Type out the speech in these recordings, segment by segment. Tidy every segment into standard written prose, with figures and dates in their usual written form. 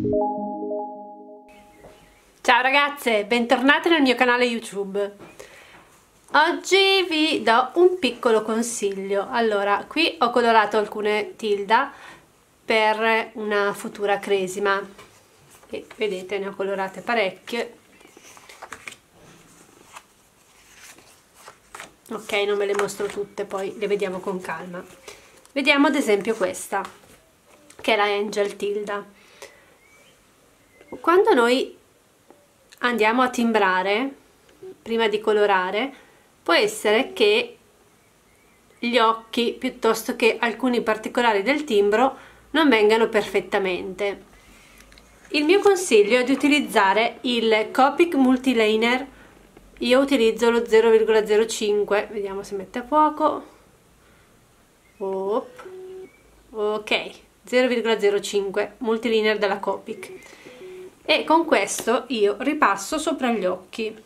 Ciao ragazze, bentornate nel mio canale YouTube. Oggi vi do un piccolo consiglio. Allora, qui ho colorato alcune tilda per una futura cresima e vedete, ne ho colorate parecchie. Ok, non ve le mostro tutte, poi le vediamo con calma. Vediamo ad esempio questa, che è la Angel Tilda. Quando noi andiamo a timbrare, prima di colorare, può essere che gli occhi, piuttosto che alcuni particolari del timbro, non vengano perfettamente. Il mio consiglio è di utilizzare il Copic Multiliner. Io utilizzo lo 0,05, vediamo se mette a fuoco. Ok, 0,05 Multiliner della Copic. E con questo io ripasso sopra gli occhi.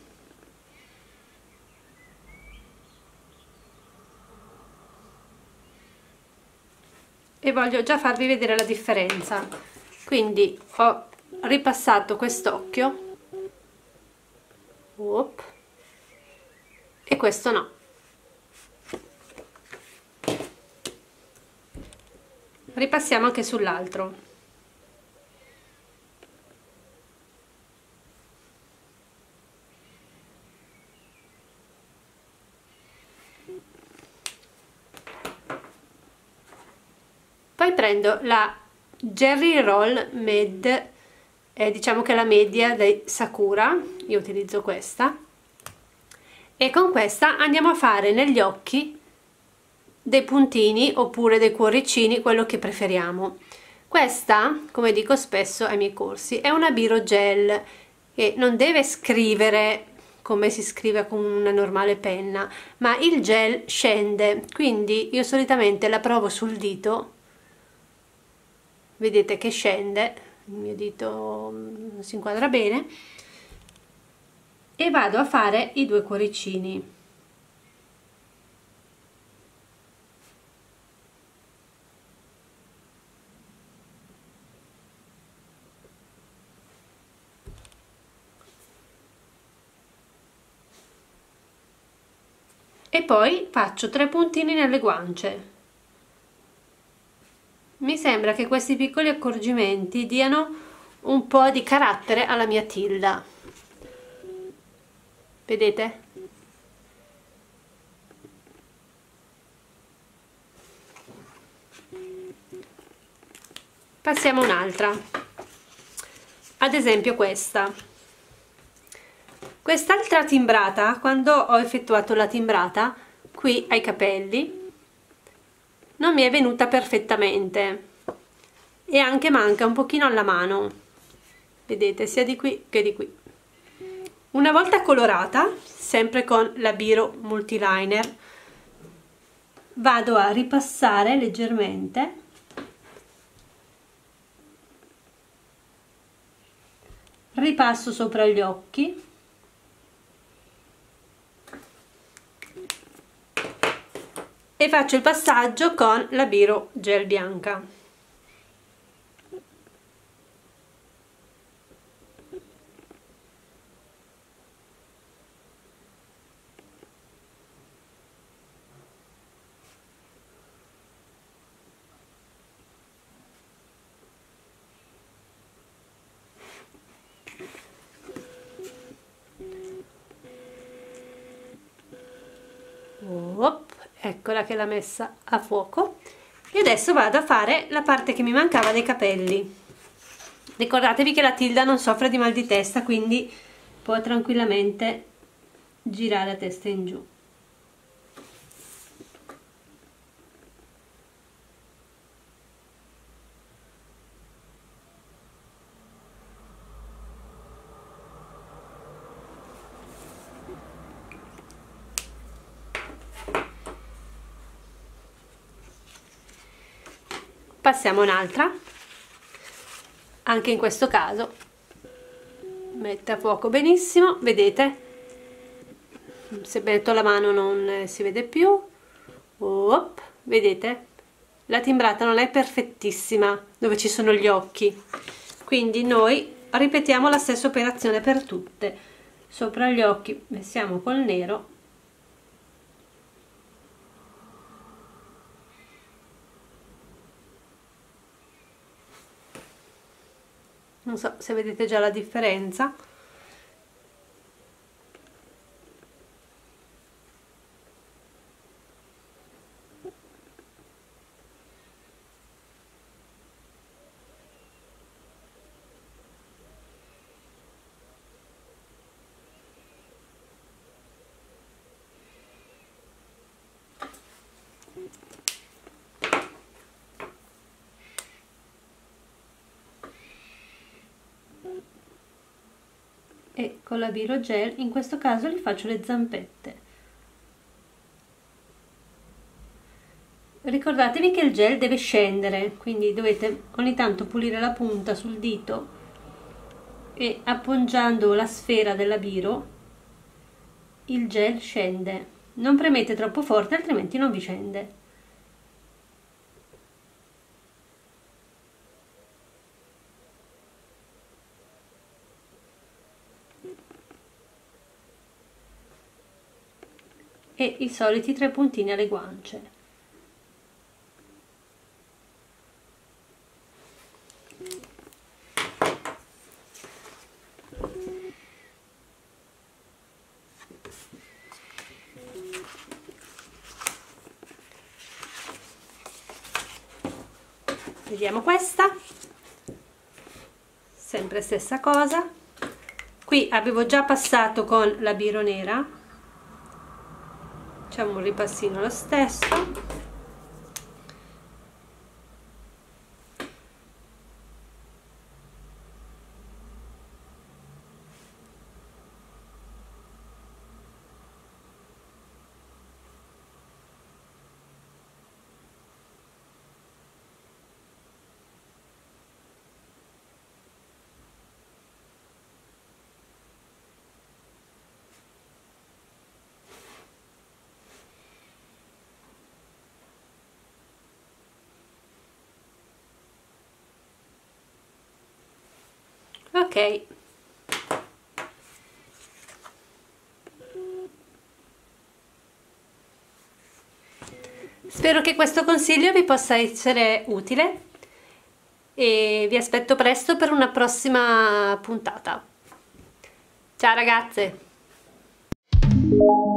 E voglio già farvi vedere la differenza. Quindi ho ripassato quest'occhio e questo no. Ripassiamo anche sull'altro. Poi prendo la Jerry Roll Med, diciamo che è la media dei Sakura, io utilizzo questa, e con questa andiamo a fare negli occhi dei puntini oppure dei cuoricini, quello che preferiamo. Questa, come dico spesso ai miei corsi, è una Biro Gel e non deve scrivere come si scrive con una normale penna, ma il gel scende, quindi io solitamente la provo sul dito. Vedete che scende, il mio dito non si inquadra bene, e vado a fare i due cuoricini. E poi faccio 3 puntini nelle guance. Mi sembra che questi piccoli accorgimenti diano un po' di carattere alla mia tilda. Vedete? Passiamo a un'altra. Ad esempio questa. Quest'altra timbrata, quando ho effettuato la timbrata, qui ai capelli, non mi è venuta perfettamente e anche manca un pochino alla mano, vedete, sia di qui che di qui. Una volta colorata, sempre con la Biro Multiliner, vado a ripassare leggermente ripasso sopra gli occhi e faccio il passaggio con la Biro Gel bianca. Eccola che l'ha messa a fuoco. E adesso vado a fare la parte che mi mancava dei capelli. Ricordatevi che la tilda non soffre di mal di testa, quindi può tranquillamente girare a testa in giù. Passiamo a un'altra. Anche in questo caso mette a fuoco benissimo, vedete? Se metto la mano non si vede più. Vedete? La timbrata non è perfettissima dove ci sono gli occhi, quindi noi ripetiamo la stessa operazione per tutte. Sopra gli occhi messiamo col nero, non so se vedete già la differenza. E con la Biro Gel in questo caso gli faccio le zampette. Ricordatevi che il gel deve scendere, quindi dovete ogni tanto pulire la punta sul dito e appoggiando la sfera della Biro il gel scende. Non premete troppo forte, altrimenti non vi scende. E i soliti 3 puntini alle guance. Vediamo questa, sempre stessa cosa. Qui avevo già passato con la Biro nera, facciamo un ripassino lo stesso. Ok, spero che questo consiglio vi possa essere utile e vi aspetto presto per una prossima puntata. Ciao ragazze!